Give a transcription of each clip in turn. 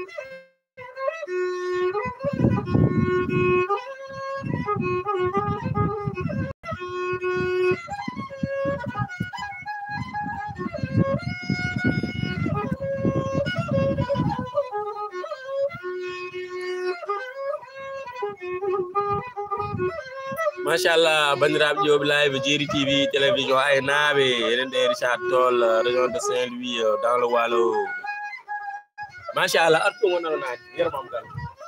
Machallah bandiraɓe ƴewɓe live Djeri TV télévision aynaɓe eɗen ɗe Richard Toll région de Saint-Louis dans le Walo. Machallah artu wonano naati yermam gal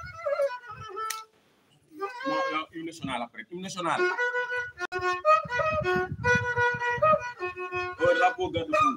hymne national après hymne national o drapeau garde fou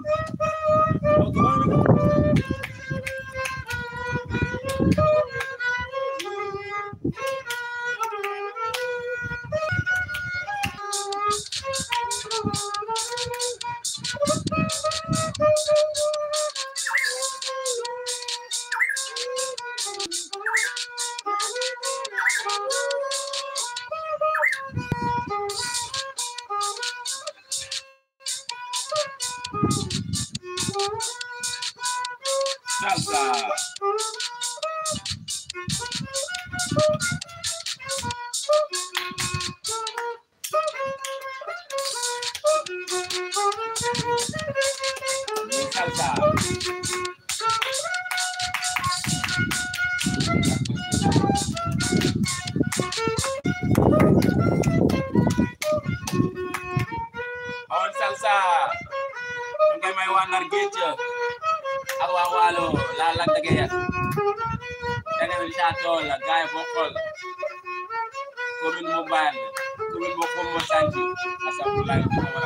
salsa. On salsa. Ngay may wanar geej ak waa Waalo la Lac de Guiers dana Richard Toll gaay bokkol commune Mbane commune Bokomo Sanji asabulay wala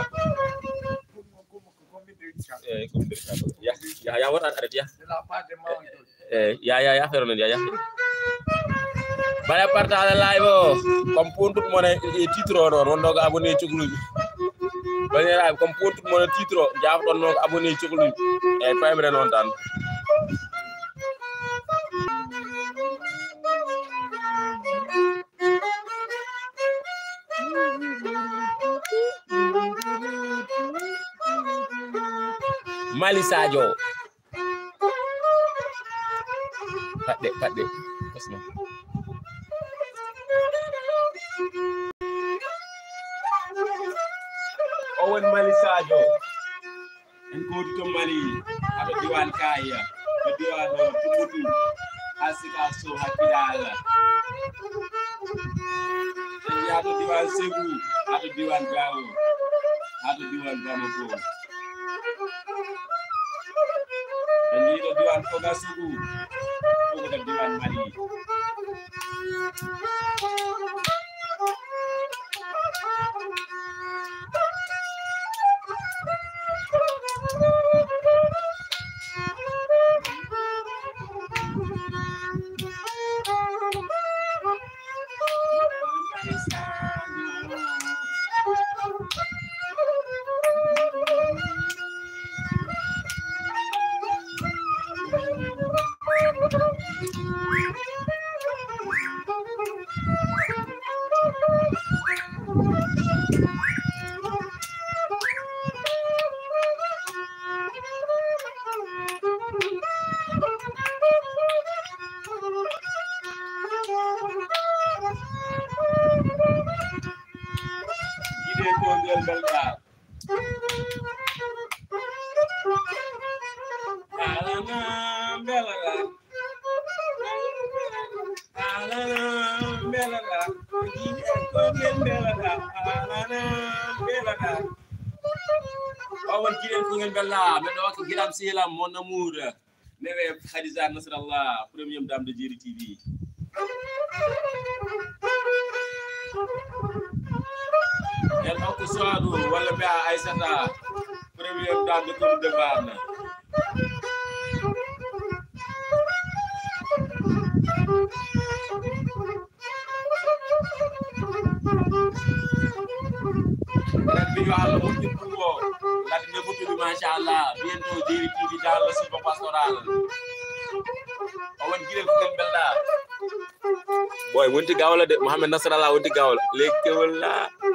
ya waran aret ya ya ferono ya bala partage live comme puntut mo ne titre non wondo ga abonné cugluji banera comme puntut mo ne titre jaaf don no abonné cugluji e paybre non tan Mali Sadio padde kosma Owen Mali Sadio en ko to Mali aɗo diwan kaya to diwan tumutu asika so hakidal en yato diwan Segu aɗo diwan Gawo aɗo diwan Bamako en yiɗo diwan Fogasugu fogoda diwan Mali Silam mon amour newe Khadija Nasrallah première dame de Djeri TV el ko soadu wala ba Aïssata première dame de Côte d'Ivoire video ala mutti pour la de mutti machallah bientôt Djeri TV dans le site pastoral on gire ko belda boy wonti gawla de Mohamed Nasrallah wonti gawla lekewla